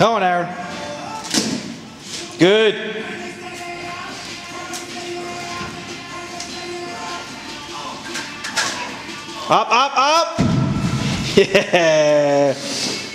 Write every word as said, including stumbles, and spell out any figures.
Come on, Aaron. Good. Up, up, up. Yeah.